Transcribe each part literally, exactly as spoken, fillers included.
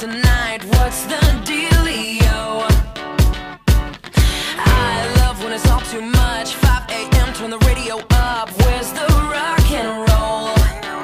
tonight? What's the dealio? I love when it's all too much. five A M, turn the radio up. Where's the rock and roll?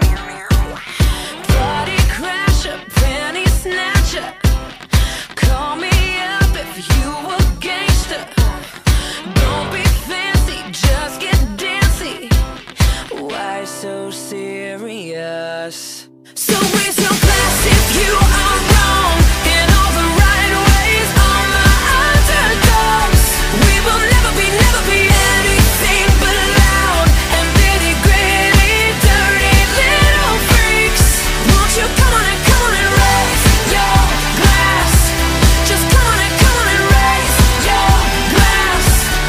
Party crasher, penny snatcher. Call me up if you a gangster. Don't be fancy, just get dancy. Why so serious? So raise your glass if you are wrong in all the right ways. All my underdogs, we will never be, never be anything but loud and nitty gritty, dirty little freaks. Won't you come on and come on and raise your glass? Just come on and come on and raise your glass.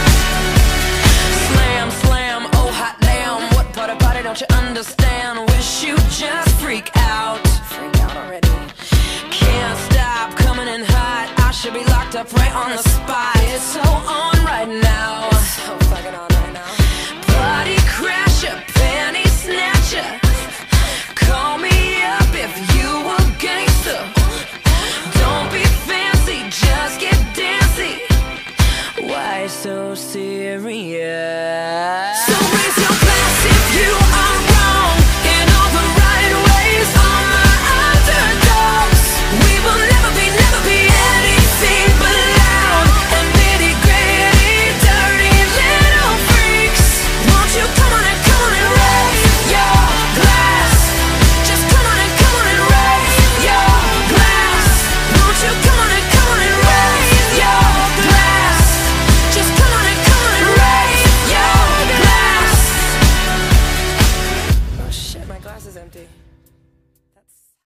Slam, slam, oh hot damn. What part about it don't you understand? Wish you just freak out. Freak out already. Can't stop coming in hot. I should be locked up right on the spot. It's so on right now. It's so fucking on right now. Party crasher, penny snatcher. Call me up if you a gangster. Don't be fancy, just get dancy. Why so serious? So raise your glass if you are wrong in all the right ways. All my underdogs, we will never be, never be anything but loud and nitty gritty, dirty little freaks. Won't you come on and come on and raise your glass? Just come on and come on and raise your glass. Won't you come on and come on and raise your glass? Just come on and come on and raise your glass. Oh shit, my glass is empty.